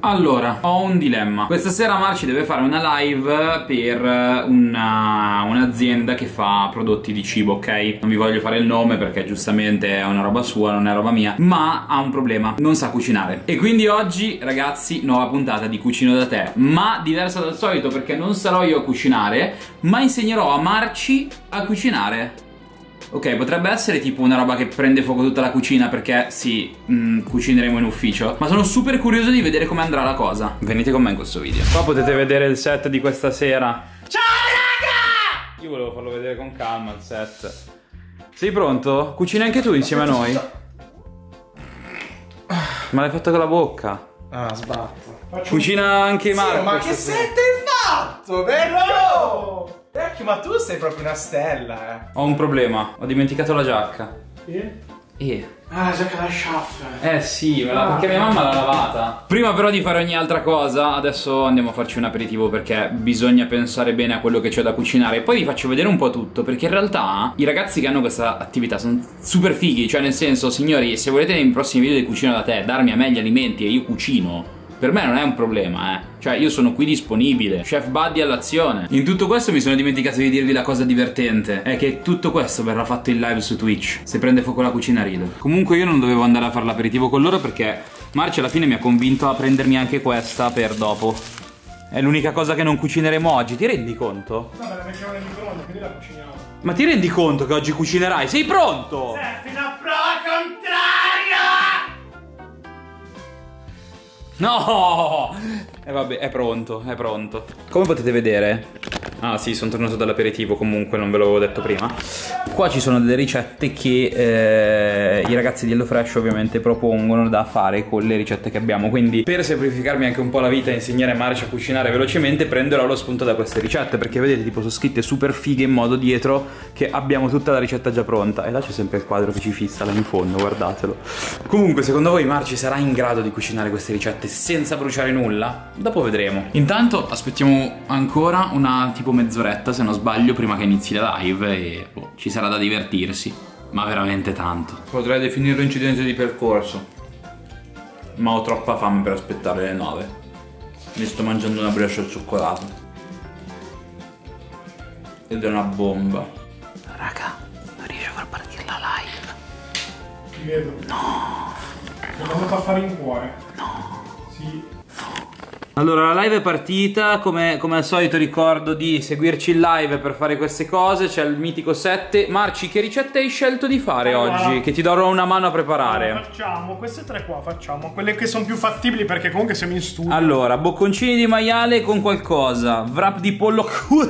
Allora, ho un dilemma. Questa sera Marci deve fare una live per un'azienda che fa prodotti di cibo, ok? Non vi voglio fare il nome perché giustamente è una roba sua, non è roba mia, ma ha un problema, non sa cucinare. E quindi oggi, ragazzi, nuova puntata di Cucino da te, ma diversa dal solito perché non sarò io a cucinare, ma insegnerò a Marci a cucinare. Ok, potrebbe essere tipo una roba che prende fuoco tutta la cucina perché sì, cucineremo in ufficio. Ma sono super curioso di vedere come andrà la cosa. Venite con me in questo video. Qua potete vedere il set di questa sera. Ciao raga! Io volevo farlo vedere con calma il set. Sei pronto? Cucini anche tu insieme a noi? Ma l'hai fatto con la bocca. Ah, sbatto. Cucina anche Marco. Ma che set hai fatto, vecchio? Vecchio, ma tu sei proprio una stella, Ho un problema, ho dimenticato la giacca. Ah, la giacca da chef. Sì, perché mia mamma l'ha lavata. Prima però di fare ogni altra cosa, adesso andiamo a farci un aperitivo perché bisogna pensare bene a quello che c'è da cucinare. E poi vi faccio vedere un po' tutto, perché in realtà i ragazzi che hanno questa attività sono super fighi. Cioè nel senso, signori, se volete nei prossimi video di Cucino da te darmi a me gli alimenti e io cucino, per me non è un problema, Cioè io sono qui disponibile, chef buddy all'azione. In tutto questo mi sono dimenticato di dirvi la cosa divertente, è che tutto questo verrà fatto in live su Twitch. Se prende fuoco la cucina rido. Comunque io non dovevo andare a fare l'aperitivo con loro perché Marci alla fine mi ha convinto a prendermi anche questa per dopo. È l'unica cosa che non cucineremo oggi, ti rendi conto? Vabbè, la mettiamo nel microonde, quindi la cuciniamo. Ma ti rendi conto che oggi cucinerai? Sei pronto? Fino a prova contraria! No! E vabbè, è pronto, è pronto. Come potete vedere, ah sì, sono tornato dall'aperitivo, comunque non ve l'avevo detto prima. Qua ci sono delle ricette che i ragazzi di HelloFresh ovviamente propongono da fare con le ricette che abbiamo. Quindi per semplificarmi anche un po' la vita e insegnare a Marci a cucinare velocemente, prenderò lo spunto da queste ricette, perché vedete tipo sono scritte super fighe in modo dietro che abbiamo tutta la ricetta già pronta. E là c'è sempre il quadro che ci fissa là in fondo, guardatelo. Comunque secondo voi Marci sarà in grado di cucinare queste ricette senza bruciare nulla? Dopo vedremo. Intanto aspettiamo ancora una tipo mezz'oretta, se non sbaglio, prima che inizi la live e ci sarà da divertirsi, ma veramente tanto. Potrei definirlo incidente di percorso, ma ho troppa fame per aspettare le 9. Mi sto mangiando una brioche al cioccolato ed è una bomba. Raga, non riesco a far partire la live. Ti vedo. No. L'ho andato a fare in cuore. No. Sì. Allora la live è partita, come al solito ricordo di seguirci in live per fare queste cose, c'è il mitico 7. Marci, che ricette hai scelto di fare allora, oggi? Che ti darò una mano a preparare. Allora, facciamo queste tre qua, facciamo quelle che sono più fattibili perché comunque siamo in studio. Allora, bocconcini di maiale con qualcosa, wrap di pollo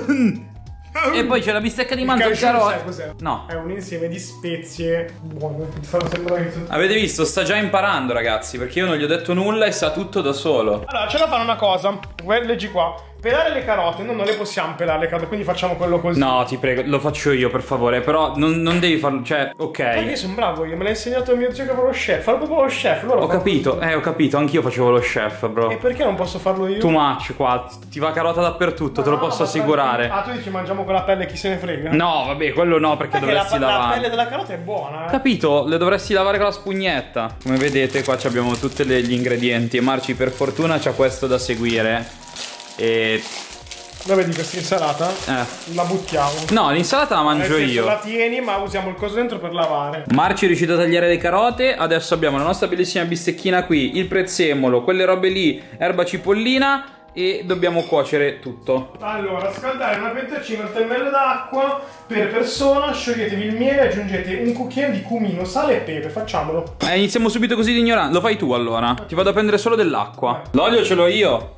e poi c'è la bistecca di manzo e carote. Sai cos'è? No. È un insieme di spezie buone. Ti fanno sembrare che... Avete visto? Sta già imparando, ragazzi, perché io non gli ho detto nulla e sa tutto da solo. Allora, ce la fanno una cosa. Leggi qua. Pelare le carote, noi non le possiamo pelare le carote, quindi facciamo quello così. No, ti prego, lo faccio io per favore, però non devi farlo, cioè, ok. Perché io sono bravo io, me l'ha insegnato mio zio che fa lo chef, fa proprio lo chef. Ho capito, anch'io facevo lo chef, bro. E perché non posso farlo io? Too much qua, ti va carota dappertutto, te lo posso assicurare. Ah, tu dici mangiamo con la pelle, chi se ne frega? No, vabbè, quello no, perché dovresti lavare. La pelle della carota è buona, Capito, le dovresti lavare con la spugnetta. Come vedete qua abbiamo tutti gli ingredienti e Marci per fortuna c'ha questo da seguire. E... la vedi questa insalata? La buttiamo. No, l'insalata la mangio io. La tieni, ma usiamo il coso dentro per lavare. Marci è riuscito a tagliare le carote. Adesso abbiamo la nostra bellissima bistecchina qui, il prezzemolo, quelle robe lì, erba cipollina. E dobbiamo cuocere tutto. Allora, scaldare una pentolina, un temmello d'acqua per persona, scioglietevi il miele, aggiungete un cucchiaio di cumino, sale e pepe, facciamolo. Iniziamo subito così di ignorante. Lo fai tu allora. Ti vado a prendere solo dell'acqua. L'olio ce l'ho io.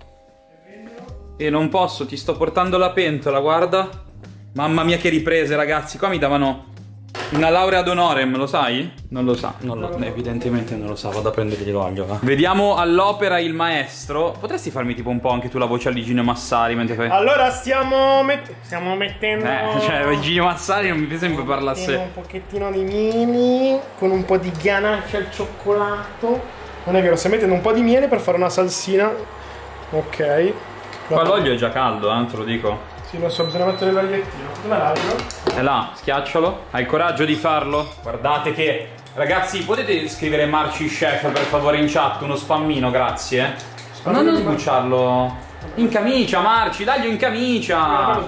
E non posso, ti sto portando la pentola, guarda. Mamma mia che riprese, ragazzi. Qua mi davano una laurea ad honorem, lo sai? Non lo sa, evidentemente non lo sa, vado a prendergli l'olio, va. Vediamo all'opera il maestro. Potresti farmi tipo un po' anche tu la voce a Igino Massari mentre fai... Allora stiamo mettendo... cioè Igino Massari non mi sembra parlasse... un pochettino di mini con un po' di ganache al cioccolato. Non è vero, stiamo mettendo un po' di miele per fare una salsina. Ok. Qua l'olio è già caldo, te lo dico. Sì, lo so, bisogna mettere l'agliettino. Dov'è l'aglio? È là, schiaccialo. Hai il coraggio di farlo? Guardate che... Ragazzi, potete scrivere Marci Chef per favore in chat? Uno spammino, grazie. Ma non sbucciarlo. In camicia, Marci, daglielo in camicia.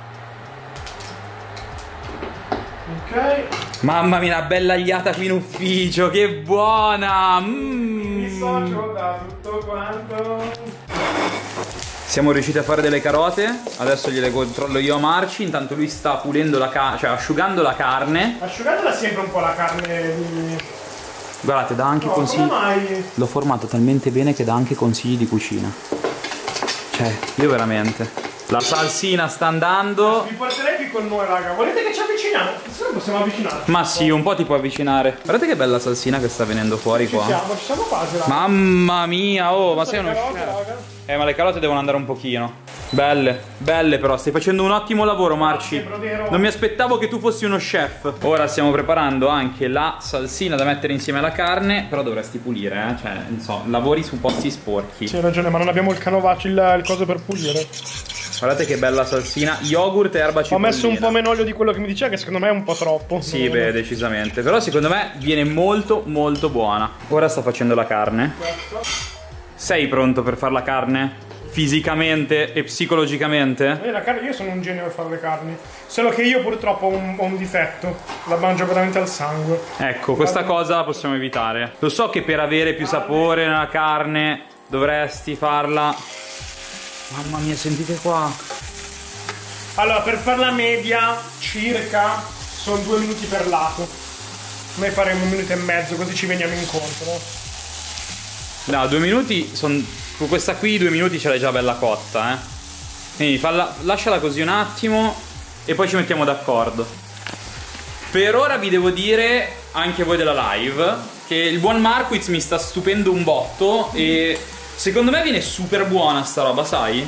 Ok. Mamma mia, una bella agliata qui in ufficio, che buona. Mi dissocio da tutto quanto. Siamo riusciti a fare delle carote. Adesso gliele controllo io a Marci. Intanto lui sta pulendo la carne, cioè asciugando la carne. Asciugatela sempre un po' la carne di... Guardate, dà anche consigli. Come mai? L'ho formato talmente bene che dà anche consigli di cucina. Cioè, io veramente. La salsina sta andando. Vi porterei qui con noi, raga. Volete che ci avviciniamo? Se no possiamo avvicinarci. Ma sì, un po' ti può avvicinare. Guardate che bella salsina che sta venendo fuori qua. Ci siamo quasi, raga. Mamma mia, oh, ma sei uno carote, scemo. raga. Ma le carote devono andare un pochino. Belle, belle però, stai facendo un ottimo lavoro, Marci. Non mi aspettavo che tu fossi uno chef. Ora stiamo preparando anche la salsina da mettere insieme alla carne. Però dovresti pulire, eh. Cioè, non so, lavori su posti sporchi. Sì, hai ragione, ma non abbiamo il canovaccio, il coso per pulire. Guardate che bella salsina. Yogurt e erba cipollina. Ho messo un po' meno olio di quello che mi diceva, che secondo me è un po' troppo. Sì, beh, decisamente. Però secondo me viene molto molto buona. Ora sta facendo la carne. Sei pronto per fare la carne? Fisicamente e psicologicamente? La carne, io sono un genio per fare le carni. Solo che io purtroppo ho un difetto. La mangio veramente al sangue. Ecco, questa cosa la possiamo evitare. Lo so che per avere più sapore nella carne dovresti farla. Mamma mia, sentite qua. Allora, per farla media, circa, sono 2 minuti per lato. Noi faremo 1 minuto e mezzo, così ci veniamo incontro. No, 2 minuti sono. Con questa qui 2 minuti ce l'hai già bella cotta, eh. Quindi lasciala così un attimo e poi ci mettiamo d'accordo. Per ora vi devo dire, anche voi della live, che il buon Marquitz mi sta stupendo un botto e secondo me viene super buona sta roba, sai?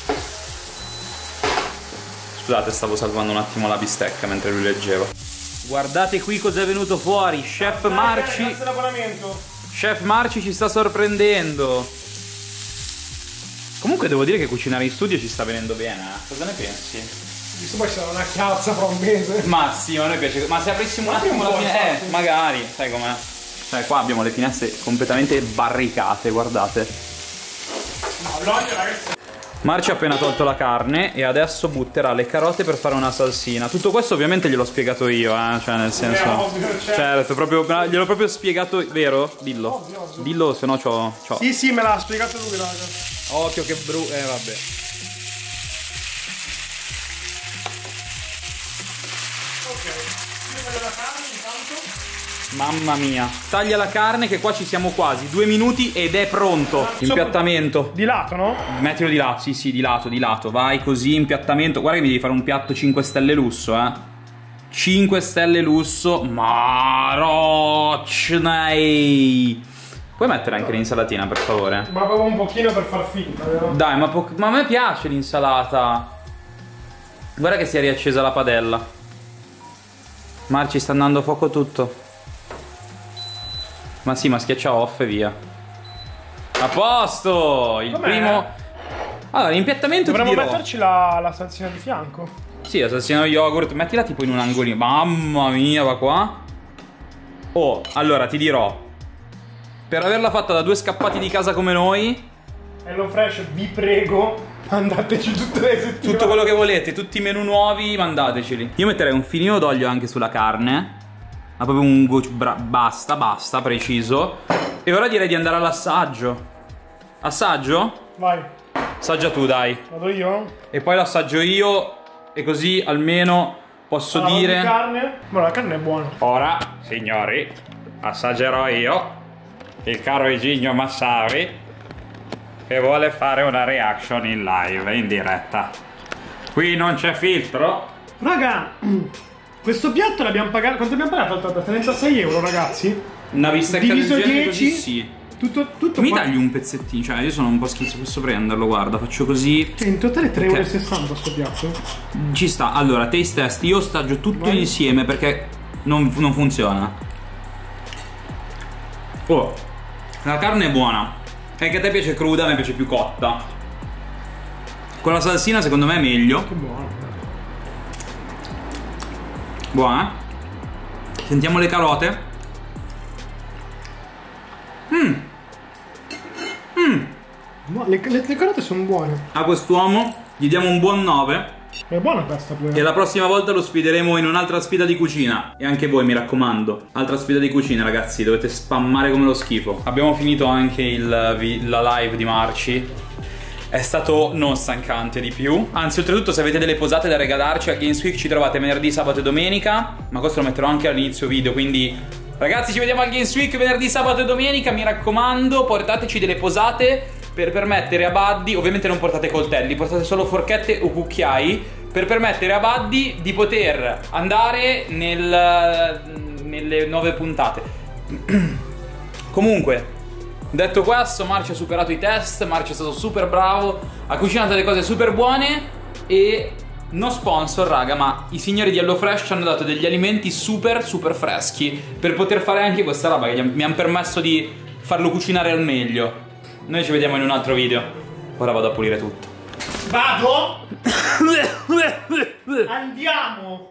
Scusate, stavo salvando un attimo la bistecca mentre lui leggeva. Guardate qui cosa è venuto fuori, Chef Marci. Grazie all'abbonamento. Chef Marci ci sta sorprendendo. Comunque devo dire che cucinare in studio ci sta venendo bene, eh? Cosa ne pensi? Visto poi sarà una chiazza fra un mese. Ma sì, a noi piace. Ma se aprissimo un attimo la finestra. Magari, sai com'è? Cioè qua abbiamo le finestre completamente barricate, guardate. No, l'olio, ragazzi. Marci ha appena tolto la carne e adesso butterà le carote per fare una salsina. Tutto questo ovviamente gliel'ho spiegato io, cioè nel senso. Ovvio, certo, gliel'ho proprio spiegato, vero? Dillo. Ovvio. Dillo, se no c'ho. Sì, me l'ha spiegato lui, raga. Occhio che vabbè. Ok, io vedo la carne intanto. Mamma mia. Taglia la carne che qua ci siamo quasi. 2 minuti ed è pronto. Impiattamento. Di lato, no? Mettilo di lato, sì, di lato. Vai così, impiattamento. Guarda che mi devi fare un piatto 5 stelle lusso, 5 stelle lusso. Marocnei. Puoi mettere anche l'insalatina, per favore? Ma proprio un pochino per far finta, vero? Dai, ma a me piace l'insalata. Guarda che si è riaccesa la padella. Marci, sta andando a fuoco tutto. Ma sì, ma schiaccia off e via. A posto! Il primo. Allora, l'impiattamento dovremmo ti dirò. metterci la salsina di fianco. Sì, la salsina yogurt. Mettila tipo in un angolino. Mamma mia, va qua. Oh, allora ti dirò. Per averla fatta da 2 scappati di casa come noi. Hello Fresh, vi prego, mandateci tutte le settimane. Tutto quello che volete, tutti i menu nuovi, mandateceli. Io metterei un filino d'olio anche sulla carne. Ma proprio un basta, preciso. E ora direi di andare all'assaggio. Assaggio? Vai. Assaggia tu, dai. Vado io? E poi l'assaggio io. E così almeno posso dire. La carne? Ma la carne è buona. Ora, signori, assaggerò io. Il caro Igigno Massavi, che vuole fare una reaction in live, in diretta. Qui non c'è filtro. Raga, questo piatto l'abbiamo pagato. Quanto abbiamo pagato? 36 euro, ragazzi. Una bistecca Diviso del genere 10. così, sì. Tutto Mi qua. tagli un pezzettino, cioè io sono un po' schizzo, posso prenderlo, guarda, faccio così. Cioè, in totale 3,60 euro sto piatto. Ci sta, allora, taste test, io assaggio tutto insieme perché non funziona. Oh, la carne è buona. È che a te piace cruda, a me piace più cotta. Con la salsina secondo me è meglio. Che buono. Buona. Sentiamo le carote. Le carote sono buone. A quest'uomo gli diamo un buon 9. È buona questa pure. E la prossima volta lo sfideremo in un'altra sfida di cucina. E anche voi, mi raccomando, altra sfida di cucina, ragazzi. Dovete spammare come lo schifo. Abbiamo finito anche la live di Marci. È stato non stancante di più. Anzi, oltretutto, se avete delle posate da regalarci a Games Week, ci trovate venerdì, sabato e domenica. Ma questo lo metterò anche all'inizio video, quindi ragazzi, ci vediamo al Games Week venerdì, sabato e domenica. Mi raccomando, portateci delle posate per permettere a Buddy, ovviamente non portate coltelli, portate solo forchette o cucchiai, per permettere a Buddy di poter andare nelle nuove puntate. Comunque, detto questo, Marci ha superato i test, Marci è stato super bravo, ha cucinato delle cose super buone e no sponsor, raga, ma i signori di HelloFresh ci hanno dato degli alimenti super freschi per poter fare anche questa roba che mi hanno permesso di farlo cucinare al meglio. Noi ci vediamo in un altro video. Ora vado a pulire tutto. Vado? Andiamo!